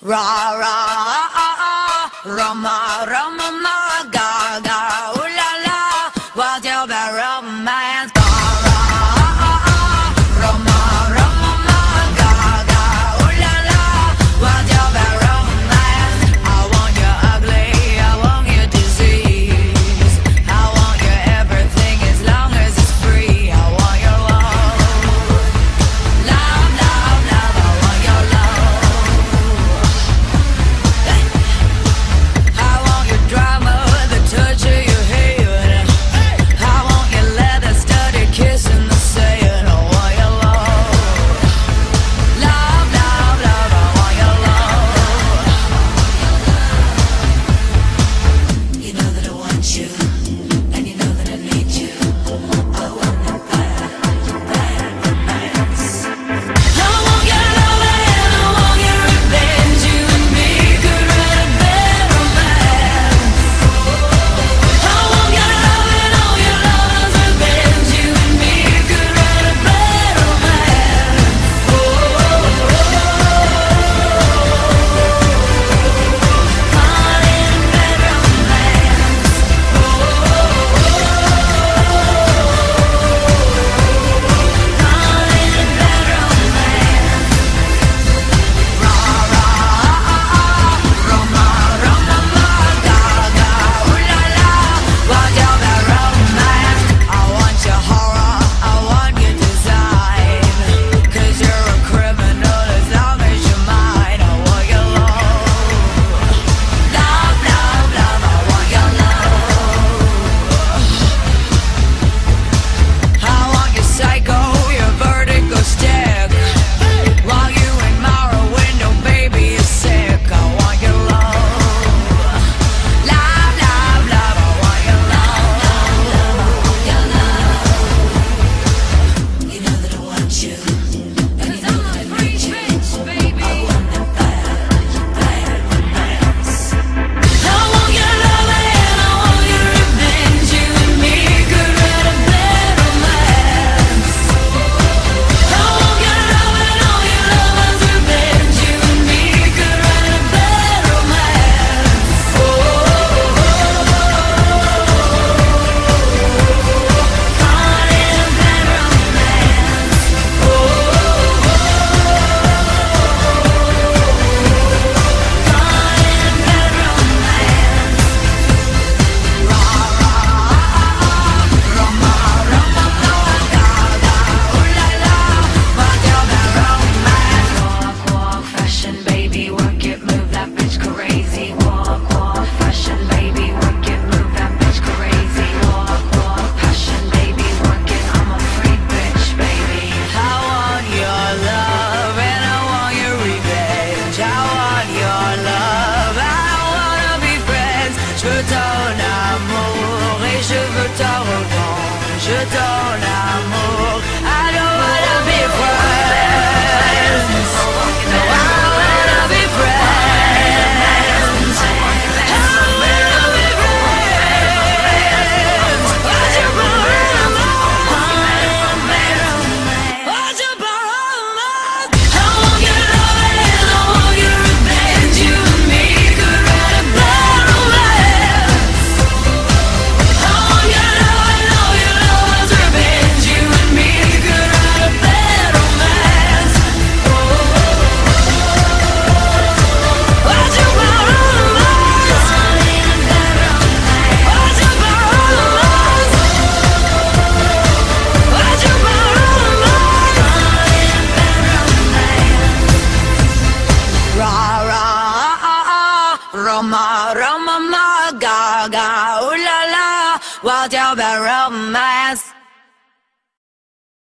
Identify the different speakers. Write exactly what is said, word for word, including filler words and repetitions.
Speaker 1: Ra ra Roma Roma ma ga ga ooh la la, what's your bad romance? Ga ra Roma Roma ma ga ga ooh la la, what's your bad romance? I want you ugly, I want you disease, I want your everything as long as it's free. I want your love, love, love, love. I want your love. I want your drama, the touch of your hand. I want your leather studded kiss in the sand. I want your love, love, love, love. I want your love. You know that I want you, and you know that I need you. I want that bad, bad romance. I want your love and I want your revenge. You and me could write a bad romance. I want your love and all your love's revenge. You and me could write a bad romance. Oh, caught in a bad romance. Caught in a bad romance. Ra ra Roma Roma ma ga ga ooh la la, what's your bad romance? I want your horror, I want your design, 'cause you're a criminal as long as you're mine. I want your love, love, love, love. I want your love. I want your psycho, your vertigo stick, while you admire a window, baby, you're sick. I want your love, love, love, love. I want your love, your love. You know that I want you, and you know that I need you. I want that bad, bad romance. I want your love and I want your revenge. You and me could write a bad romance. I want your love and all your love's revenge. You and me could write a bad romance. Oh, caught in a bad romance. Oh, caught in a bad romance. Ra ra Roma Roma ma ga ga ooh la la, what's your bad romance? Walk walk fashion baby, work it, move that bitch crazy. Walk walk fashion baby, work it, move that bitch crazy. Walk walk passion baby, work it, I'm a freak bitch baby. I want your love and I want your revenge. I want your love, I wanna be friends. Je veux ton amour et je veux ta revanche. Je ton amour, I don't wanna be friends. No, I wanna be friends. I wanna be friends. What's your problem? What's your problem? I want your love and I want your revenge. You and me could write a bad romance. I want your love and all your love's revenge. You and me could write a bad romance. Oh, what's your problem? Caught in a bad romance. What's your problem? What's your problem? Caught in a bad romance. Ra ra Roma Roma ma ga ga ooh la la, what's your bad romance?